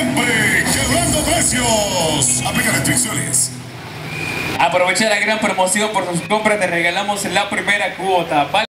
siempre quebrando precios. Aplica restricciones. Aprovecha la gran promoción por sus compras, te regalamos la primera cuota.